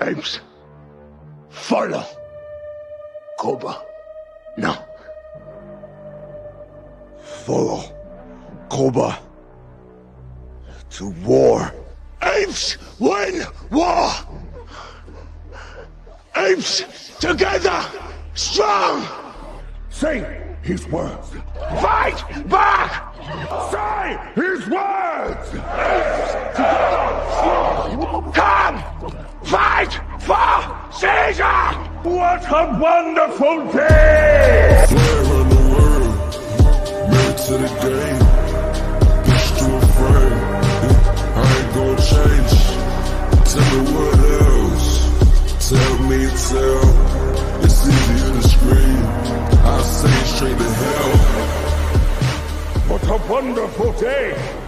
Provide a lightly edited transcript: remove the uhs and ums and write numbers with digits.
Apes, follow. Cobra, no. Follow Cobra to war. Apes win war. Apes together, strong. Say his words. Fight back. Say his words. Come, fight for Caesar. What a wonderful day! Flag around the world, married to the game. Push to a frame, I ain't gon' change. Tell me what else? Tell me, tell. It's easier to scream. I say straight to hell. What a wonderful day!